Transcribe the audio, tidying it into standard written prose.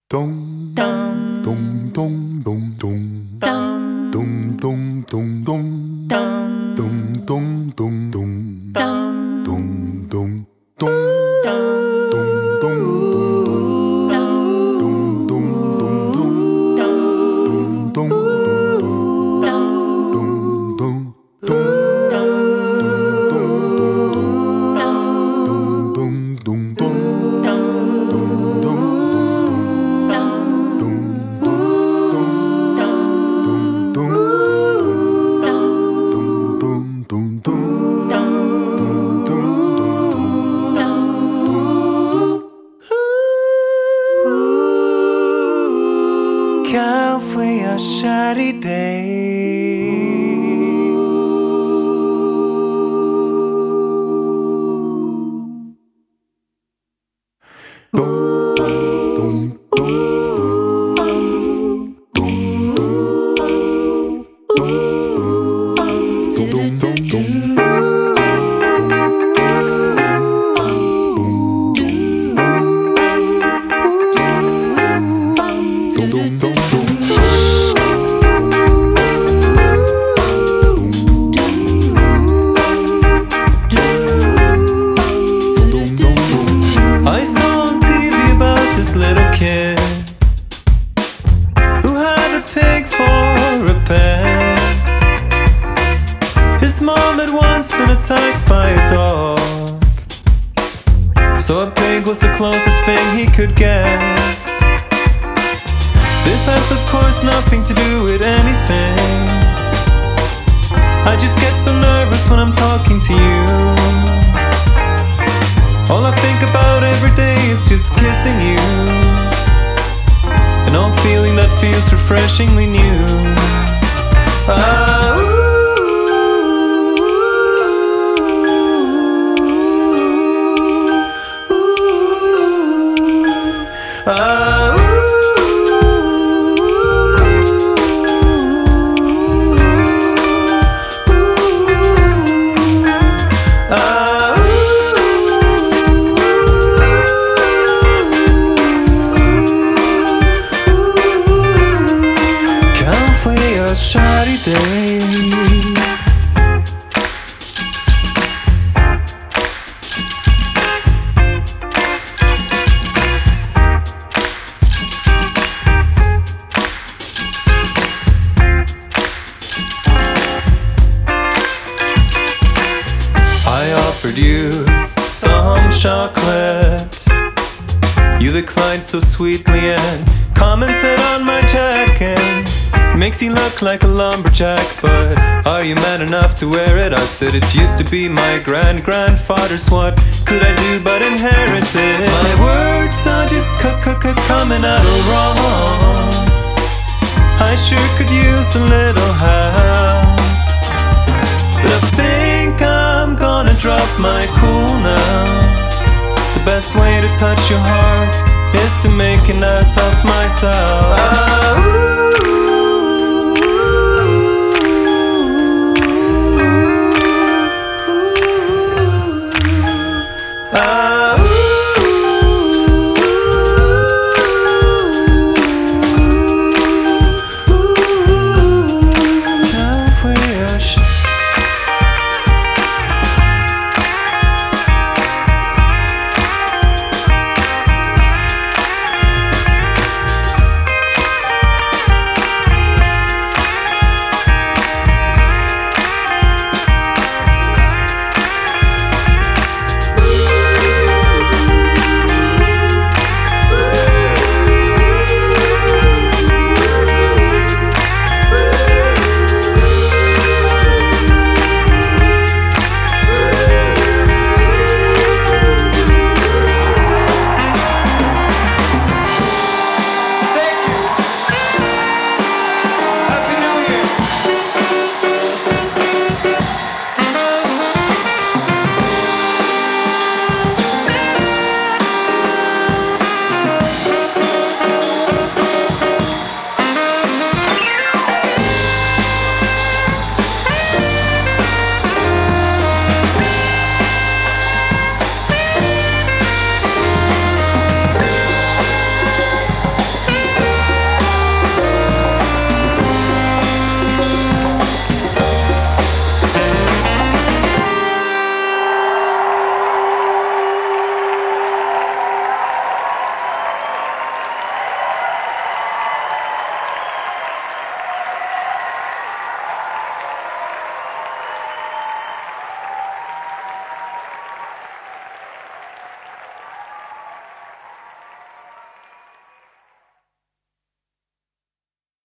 咚咚咚咚咚咚咚咚咚咚咚咚咚咚咚咚咚。 Cafe a shady day. I saw on TV about this little kid who had a pig for a pet. His mom had once been attacked by a dog, so a pig was the closest thing he could get. This has of course nothing to do with anything. I just get so nervous when I'm talking to you. All I think about every day is just kissing you, and I'm feeling that feels refreshingly new. A shoddy day. I offered you some chocolate. You declined so sweetly and commented on my jacket. Makes you look like a lumberjack, but are you man enough to wear it? I said it used to be my grandfather's. What could I do but inherit it? My words are just coming out all wrong. I sure could use a little help, but I think I'm gonna drop my cool now. The best way to touch your heart is to make an ass of myself.